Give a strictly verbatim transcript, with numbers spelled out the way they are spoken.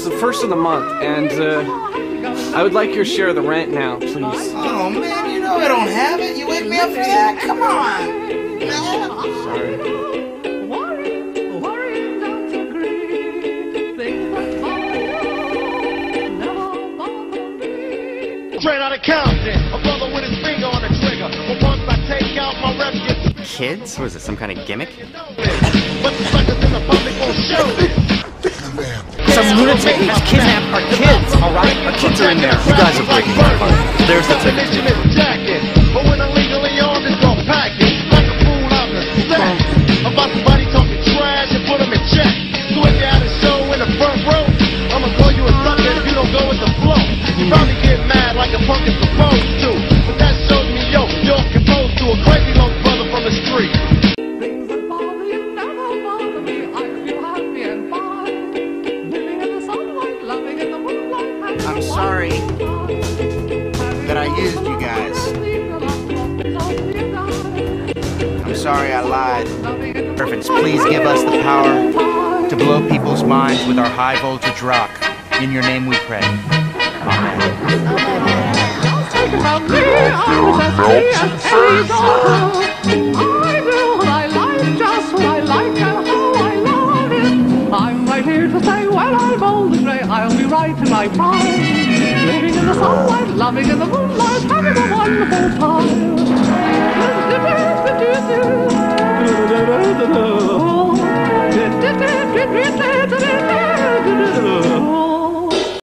the first of the month, and uh, I would like your share of the rent now, please. Oh man, you know I don't have it. You wake me up for that? Come on. Man. Sorry. Straight out of Compton, a brother with his finger on the trigger. But once I take out my rep, Kids? What is it, some kind of gimmick? but the suckers in the public won't show this. Some lunatic has kidnapped our kids, alright? Our kids are in there. You guys are breaking my heart. There's the ticket. Jacket, but when I'm legally armed, it's gon' pack it. Like a fool, I'm the stack. About somebody talking trash and put them in check. So if you had a show in the front row, I'ma call you a sucker if you don't go with the flow. You probably get mad like a punk is supposed to. But that shows me, yo, you're composed to a crazy little brother from the street. Things that bother you never bother me. I feel happy and fine. Living in the sunlight, loving in the moonlight. I'm sorry that I used you guys. I'm sorry I lied. Servants, please give us the power to blow people's minds with our high voltage rock. In your name we pray. Amen. Take it from me, I'm as free as any dog. I do what I like, just what I like, and how I love it. I'm right here to say when I'm old and grey, I'll be right in my prime. Living in the sunlight, loving in the moonlight.